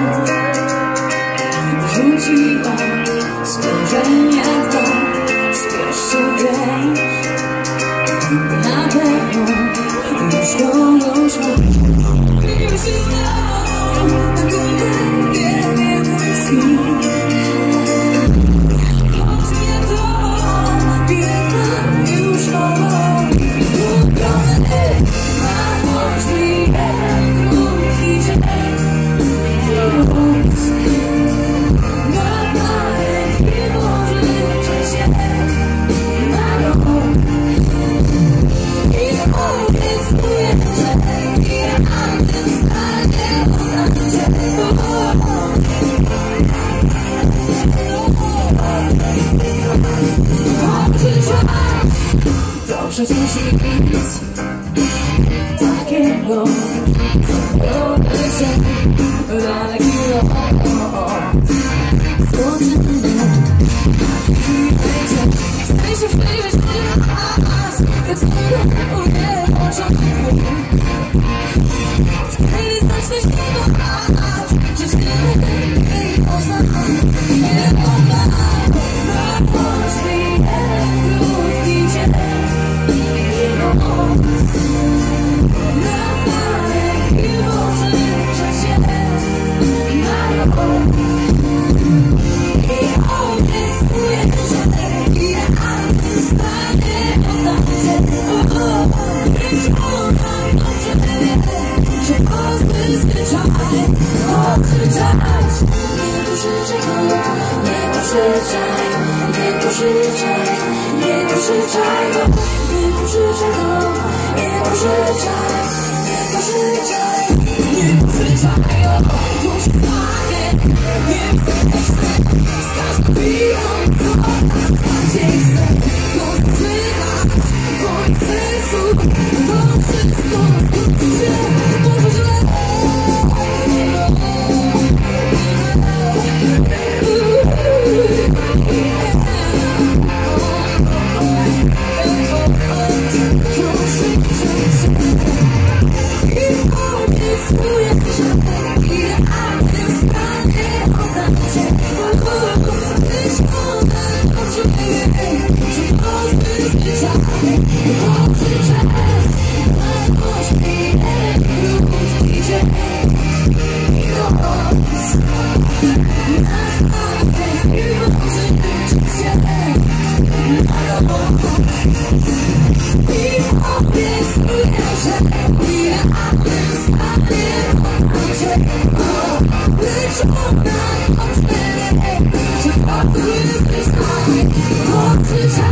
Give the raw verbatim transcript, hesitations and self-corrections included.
Rzuciła spojrzenia dwa z pierwszych dzień. Na pewno już kogoś ma. Już się znał, na górę wiele błyski. Choć nie to, biedna już obok. Ubrany ma możliwe krótki dzień. To przecież nic takiego, co się daleki lot. Złoczyny staje się wpływać na nas, tak samo nie początku. Kiedy zaczniesz nie kochać, żyć nie poznać, nie poznać. Na możliwe krótki dzień. Nie pożyczaj, nie pożyczaj go, nie pożyczaj go, nie pożyczaj, nie pożyczaj, nie pożyczaj go, to się stanie, nie chcesz, z każdą chwilą, co bardziej chcę, to zbywać, bo nie sensu, to wszystko skupi się, może źle. It's